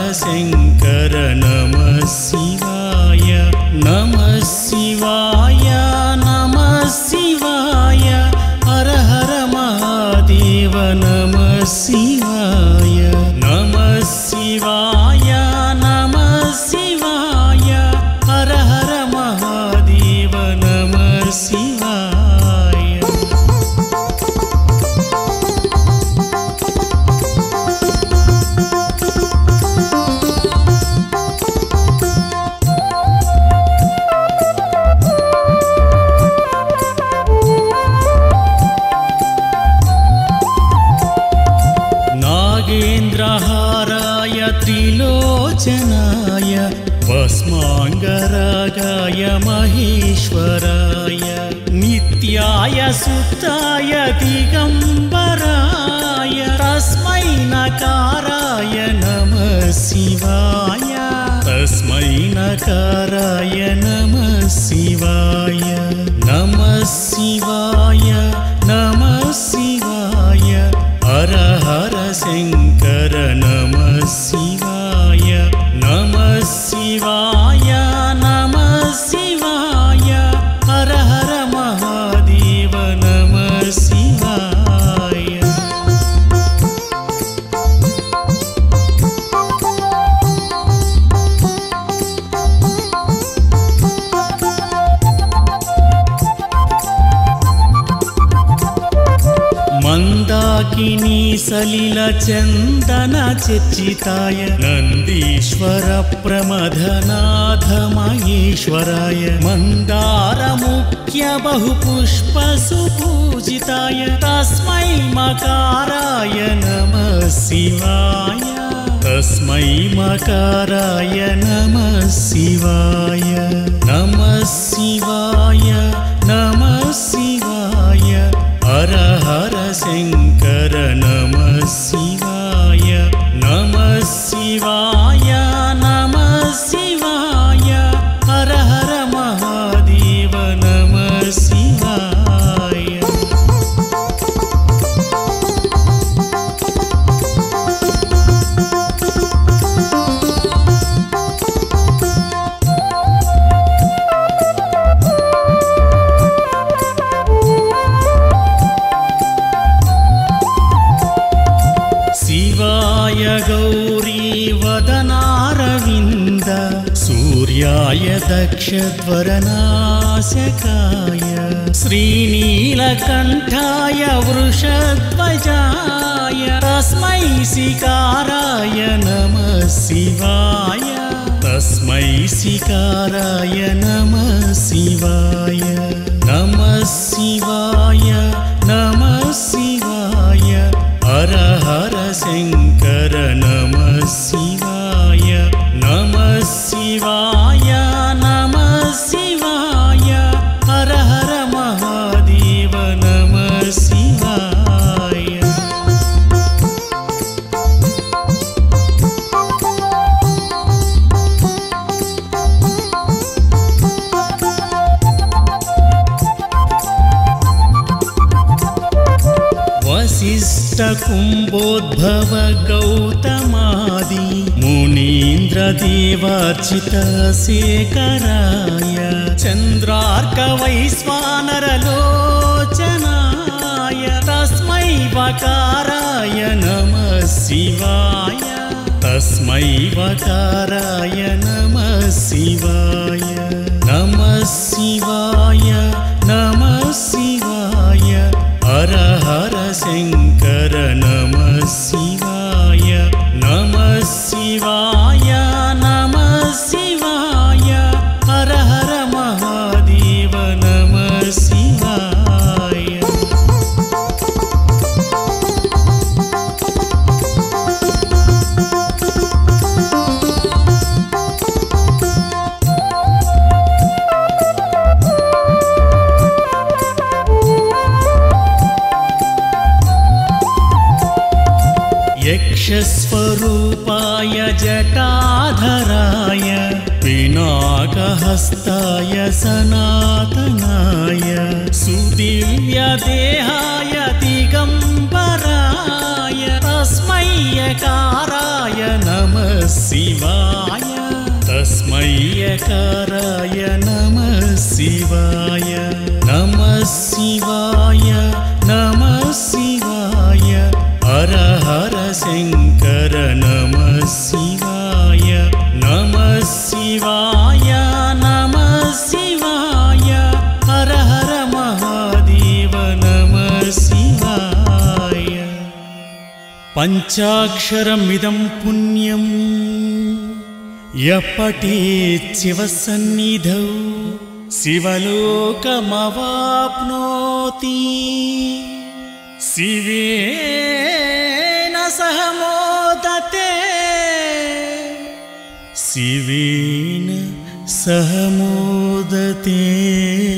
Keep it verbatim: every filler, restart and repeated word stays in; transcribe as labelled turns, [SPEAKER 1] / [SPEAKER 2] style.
[SPEAKER 1] शङ्कर नमः शिवाय नमः शिवाय नमः शिवाय हर हर महादेव नमः शिवाय नमः शिवाय नमः शिवाय हर हर महादेव नमः शिवाय। नागेन्द्रहाराय त्रिलोचनाय भस्माङ्गरागाय महेश्वराय नित्याय सुताय दिगम्बराय तस्मै नकाराय नमः शिवाय तस्मै नकाराय नमः शिवाय नमः शिवाय नमः शिवाय हर हर शङ्कर नमः शिवाय नमः शिवाय नमः शिवाय हर हर महादेव नमः शिवाय। मंदाकिनी सलिल चंदन चर्चिताय नंदीश्वर प्रमथनाथ महेश्वराय मंदार मुख्य बहुपुष्प सुपूजिताय तस्मै मकाराय नमः शिवाय तस्मै मकाराय नमः शिवाय नमः शिवाय नमः शिवाय हर हर शङ्कर नमः शिवाय नमः शिवाय नमः शिवाय हर हर महादेव नमः शिवाय। शिवाय गौरी वदनारविन्द सूर्याय दक्षध्वरनाशकाय श्रीनीलकण्ठाय वृषध्वजाय तस्मै शिकाराय नमः शिवाय तस्मै शिकाराय नमः शिवाय नमः शिवाय नमः शिवाय हर हर शङ्कर नमः शिवाय नमः शिवाय नमः शिवाय हर हर महादेव नमः शिवाय। वसिष्ठ कुम्भोद्भव गौतमादि मुनीन्द्र देवार्चित शेखराय चन्द्रार्क वैश्वानर लोचनाय तस्मै वकाराय नमः शिवाय तस्मै वकाराय नमः शिवाय नमः शिवाय नमः शिवाय हर हर शङ्कर नमः शिवाय नमः शिवाय नमः शिवाय हर हर महादेव नमः शिवाय। यक्षस्वरूपाय जटाधराय पिनाकहस्ताय सनातनाय सुदिव्यदेहाय दिगम्बराय तस्मै यकाराय नमः शिवाय तस्मै यकाराय नमः शिवाय नमः शिवाय नमः शिवाय हर हर शंकर नमः शिवाय नमः शिवाय नमः शिवाय हर हर महादेव नमः शिवाय पंचाक्षरमिदं पुण्यं यः पठेत् शिवसन्निधौ शिवलोकमवाप्नोति शिवेन सह मोदते शिवेन सह मोदते।